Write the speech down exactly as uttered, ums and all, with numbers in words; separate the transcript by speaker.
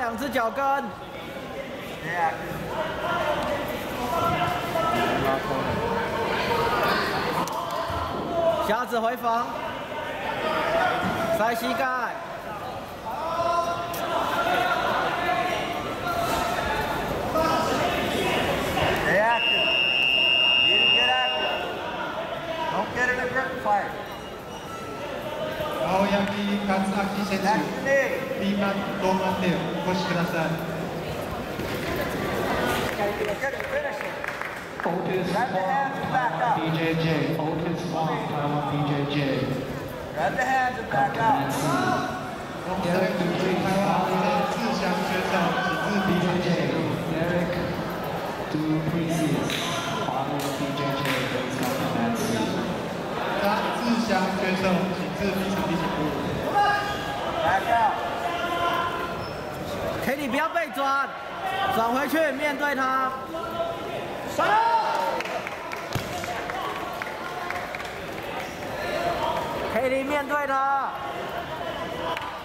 Speaker 1: 两只脚跟。瞎子回防，塞膝盖。
Speaker 2: Stay active. Need to get active. Don't get in a grip fight.
Speaker 3: 青柳克明選手、ピーマンローマンでお越しください。Otis Wong, B J J. Otis Wong, Taiwan B J J.
Speaker 2: Grab the hands and back out.
Speaker 3: 台湾的自强选手，体制 B J J. Derek Duplessis, Father B J J, Baseball Nancy. 他自强选手，体制 B 场第几部？
Speaker 2: Back out.
Speaker 1: Kelly 不要被转，转回去面对他。上。Kelly 面对他。